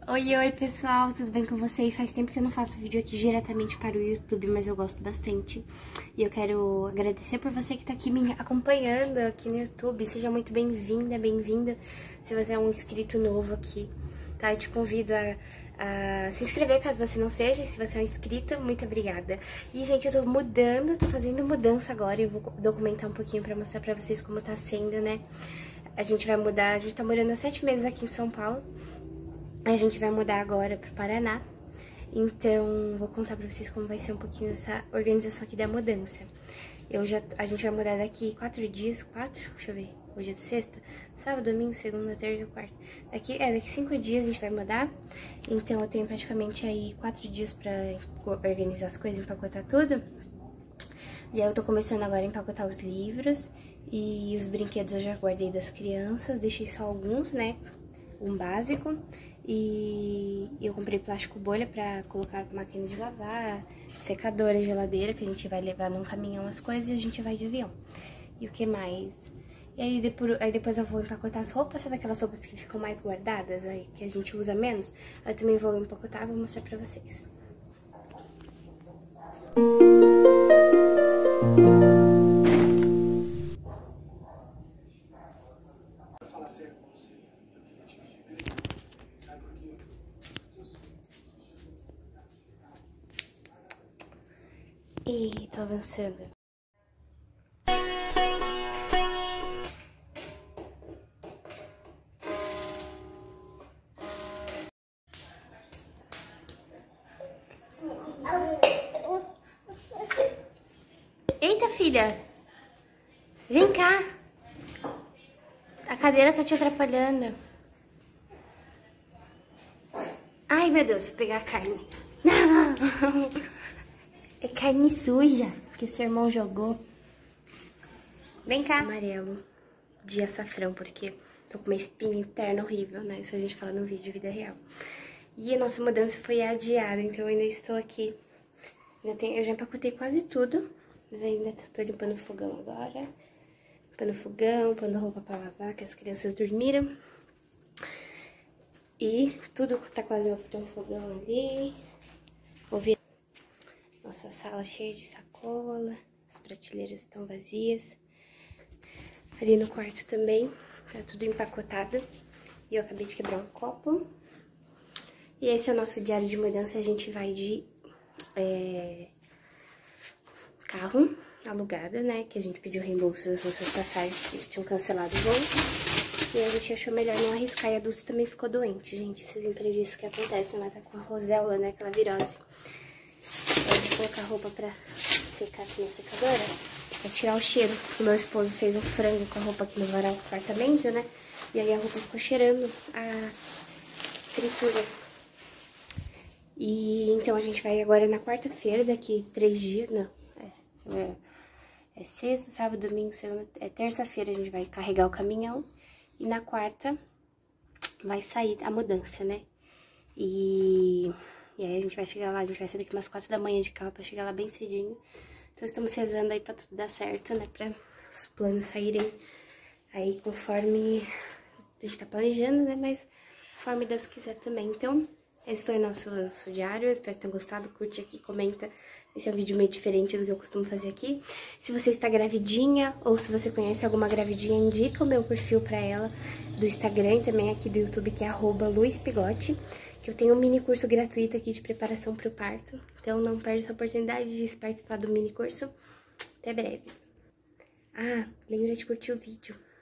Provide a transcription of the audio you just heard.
Oi, oi pessoal, tudo bem com vocês? Faz tempo que eu não faço vídeo aqui diretamente para o YouTube, mas eu gosto bastante. E eu quero agradecer por você que tá aqui me acompanhando aqui no YouTube. Seja muito bem-vinda, bem-vindo. Se você é um inscrito novo aqui, tá? Eu te convido a se inscrever caso você não seja. E se você é um inscrito, muito obrigada. E, gente, eu tô mudando, tô fazendo mudança agora. E eu vou documentar um pouquinho pra mostrar pra vocês como tá sendo, né? A gente vai mudar, a gente tá morando há 7 meses aqui em São Paulo. A gente vai mudar agora pro Paraná, então vou contar pra vocês como vai ser um pouquinho essa organização aqui da mudança. A gente vai mudar daqui 4 dias, deixa eu ver, hoje é sexta, sábado, domingo, segunda, terça, quarta. Daqui 5 dias a gente vai mudar, então eu tenho praticamente aí 4 dias pra organizar as coisas, empacotar tudo. E aí eu tô começando agora a empacotar os livros e os brinquedos eu já guardei das crianças, deixei só alguns, né, um básico. E eu comprei plástico bolha pra colocar máquina de lavar, secadora, geladeira, que a gente vai levar num caminhão as coisas e a gente vai de avião. E o que mais? E aí depois eu vou empacotar as roupas, sabe aquelas roupas que ficam mais guardadas, aí que a gente usa menos? Eu também vou empacotar e vou mostrar pra vocês. E tô avançando. Eita, filha! Vem cá! A cadeira tá te atrapalhando. Ai, meu Deus, vou pegar a carne. Não! É carne suja que o seu irmão jogou. Vem cá. Amarelo de açafrão, porque tô com uma espinha interna horrível, né? Isso a gente fala no vídeo, vida real. E a nossa mudança foi adiada, então eu ainda estou aqui. Eu já empacotei quase tudo, mas ainda tô limpando o fogão agora. Limpando o fogão, pondo roupa pra lavar, que as crianças dormiram. E tudo tá quase no fogão ali. Vou ver. Nossa sala cheia de sacola, as prateleiras estão vazias. Ali no quarto também, tá tudo empacotado. E eu acabei de quebrar um copo. E esse é o nosso diário de mudança, a gente vai de carro alugado, né? Que a gente pediu reembolso das nossas passagens que tinham cancelado o voo. E a gente achou melhor não arriscar. E a Dulce também ficou doente, gente. Esses imprevistos que acontecem, ela tá com a roséola, né? Aquela virose. Eu vou colocar a roupa pra secar aqui na secadora, pra tirar o cheiro. O meu esposo fez um frango com a roupa aqui no varal do apartamento, né? E aí a roupa ficou cheirando a fritura. E então a gente vai agora na quarta-feira, daqui 3 dias, não. É sexta, sábado, domingo, segunda, terça-feira a gente vai carregar o caminhão. E na quarta vai sair a mudança, né? E aí a gente vai chegar lá, a gente vai sair daqui umas 4 da manhã de carro pra chegar lá bem cedinho. Então estamos rezando aí pra tudo dar certo, né? Pra os planos saírem aí conforme a gente tá planejando, né? Mas conforme Deus quiser também. Então, esse foi o nosso diário. Eu espero que tenham gostado. Curte aqui, comenta. Esse é um vídeo meio diferente do que eu costumo fazer aqui. Se você está gravidinha ou se você conhece alguma gravidinha, indica o meu perfil pra ela do Instagram e também aqui do YouTube, que é @luispigote. Que eu tenho um mini curso gratuito aqui de preparação para o parto. Então não perde essa oportunidade de participar do mini curso. Até breve. Ah, lembra de curtir o vídeo.